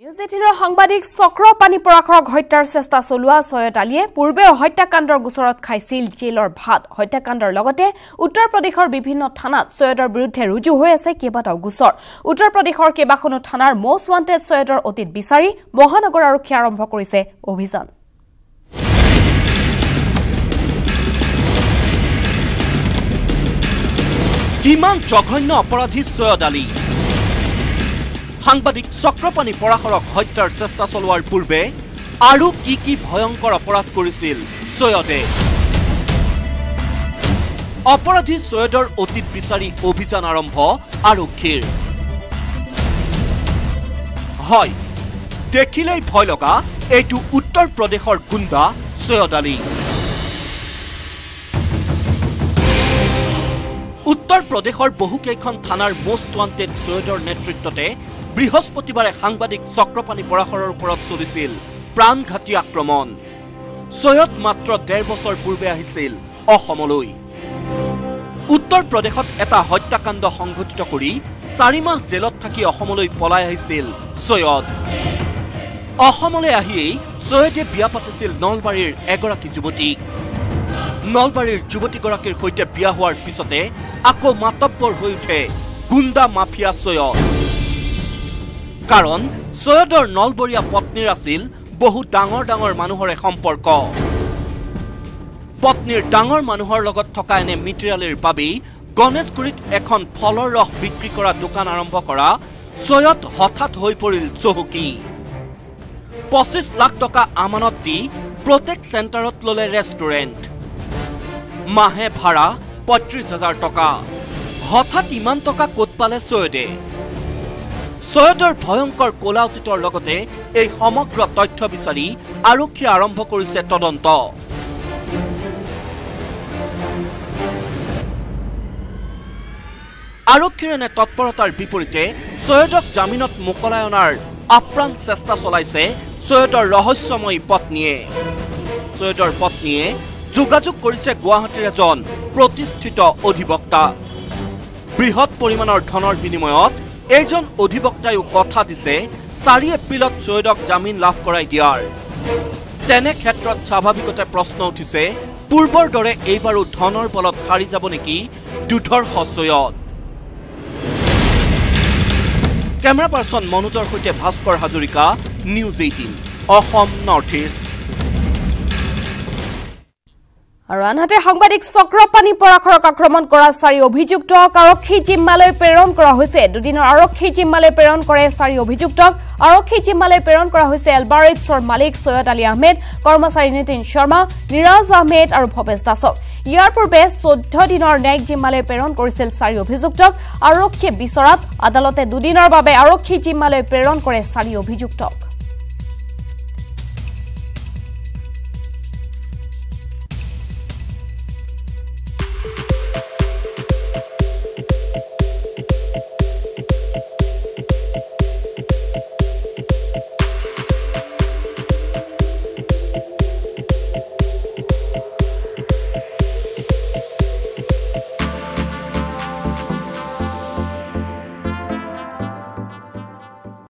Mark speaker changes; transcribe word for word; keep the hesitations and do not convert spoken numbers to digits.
Speaker 1: news eighteen সাংবাদিক চক্ৰপানী পৰাখৰক হত্যাৰ চেষ্টা চলোৱা সৈয়দ আলীয়ে পূৰ্বে হত্যাকাণ্ডৰ গোচৰত খাইছিল জেলৰ ভাত হত্যাকাণ্ডৰ লগতে উত্তৰ প্ৰদেশৰ বিভিন্ন থানাত সৈয়দৰ বিৰুদ্ধে ৰুজু হৈ আছে কেইবাটাও গোচৰ উত্তৰ প্ৰদেশৰ কেইবাখনো থানাৰ মোষ্ট ৱান্টেড সৈয়দৰ অতীত বিচাৰি মহানগৰ আৰক্ষী আৰম্ভ কৰিছে অভিযান
Speaker 2: কিমান জঘন্য অপৰাধী সৈয়দ আলী সাংবাদিক চক্ৰপানী পৰাখৰক হত্যাৰ চেষ্টা চলোৱাৰ পূৰ্বে আৰু কি কি ভয়ংকৰ অপৰাধ কৰিছিল সৈয়দে অপৰাধী সৈয়দৰ অতীত বিচাৰি অভিযান আৰম্ভ আৰক্ষীৰ হয় দেখিলেই ভয় লগা এইটো উত্তৰ প্ৰদেশৰ গুণ্ডা সৈয়দ আলী উত্তৰ প্ৰদেশৰ বহুকেইখন থানাৰ মোষ্ট ৱান্টেড সৈয়দৰ নেতৃত্বতে বৃহস্পতিবাৰে সাংবাদিক চক্ৰপানী পৰাখৰৰ ওপৰত চলিছিল প্ৰাণঘাতী আক্ৰমণ সৈয়দ মাত্ৰ ডেৰ বছৰ পূৰ্বে আহিছিল অসমলৈ উত্তৰ প্ৰদেশত এটা হত্যাকাণ্ড সংঘটিত কৰি চাৰি মাহ জেলত থাকি অসমলৈ পলাই আহিছিল সৈয়দ অসমলৈ আহিয়েই সৈয়দে বিয়া পাতিছিল নলবাৰীৰ এগৰাকী যুৱতীক নলবাৰীৰ যুৱতীগৰাকীৰ সৈতে বিয়া হোৱাৰ পিছতে আকৌ মাতব্বৰ হৈ উঠে গুণ্ডা মাফিয়া সৈয়দ কাৰণ সৈয়দৰ নলবৰীয়া পত্নীৰ আছিল বহু ডাঙৰ ডাঙৰ মানুহৰে সম্পৰ্ক পত্নীৰ ডাঙৰ মানুহৰ লগত থকা এনে মিটিৰিয়েলৰ বাবেই গণেশগুৰিত এখন ফলৰ ৰস বিক্ৰী কৰা দোকান আৰম্ভ কৰা সৈয়দ হঠাৎ হৈ পৰিল চহকী পঁচিছ লাখ টকা আমানত দি প্ৰটেক্ট চেণ্টাৰত ললে ৰেষ্টুৰেণ্ট মাহে ভাড়া পঁয়ত্ৰিশ হাজাৰ টকা হঠাৎ ইমান টকা ক'ত পালে সৈয়দে সৈয়দৰ ভয়ংকৰ কোলা অতীতৰ লগতে এই সমগ্ৰ তথ্য বিচাৰি আৰক্ষী আৰম্ভ কৰিছে তদন্ত আৰক্ষীৰ এনে তৎপৰতাৰ বিপৰীতে সৈয়দক জামিনত মোকলাই অনাৰ আপ্ৰাণ চেষ্টা চলাইছে সৈয়দৰ ৰহস্যময়ী পত্নীয়ে সৈয়দৰ পত্নীয়ে যোগাযোগ কৰিছে গুৱাহাটীৰ এজন প্ৰতিষ্ঠিত অধিবক্তা বৃহৎ পৰিমাণৰ ধনৰ বিনিময়ত এইজন অধিবক্তায়ো কথা দিছে চাৰি এপ্ৰিলত সৈয়দক জামিন লাভ কৰাই দিয়াৰ তেনে ক্ষেত্ৰত স্বাভাৱিকতে প্ৰশ্ন উঠিছে পূৰ্বৰ দৰে এইবাৰো ধনৰ বলত হাৰি যাব নেকি দুধৰ্ষ সৈয়দ কেমেৰা পাৰ্চন মনোজৰ সৈতে Bhaskar Hazarika News Eighteen Assam North East
Speaker 1: আৰু আনহাতে সাংবাদিক চক্ৰপানী পৰাখৰক আক্ৰমণ কৰা চাৰি অভিযুক্তক আৰক্ষী জিম্মালৈ প্ৰেৰণ কৰা হৈছে দুদিনৰ আৰক্ষী জিম্মালৈ প্ৰেৰণ কৰে চাৰি অভিযুক্তক আৰক্ষী জিম্মালৈ প্ৰেৰণ কৰা হৈছে এলবাৰেটছৰ মালিক সৈয়দ আলী আহমেদ কৰ্মচাৰী নীতিন শৰ্মা নিৰাজ আহমেদ আৰু ভৱেশ দাসক ইয়াৰ পূৰ্বে চৈধ্য দিনৰ ন্যায়িক জিম্মালৈ প্ৰেৰণ কৰিছিল চাৰি অভিযুক্তক আৰক্ষীয়ে বিচৰাত আদালতে দুদিনৰ বাবে আৰক্ষী জিম্মালৈ প্ৰেৰণ কৰে চাৰি অভিযুক্তক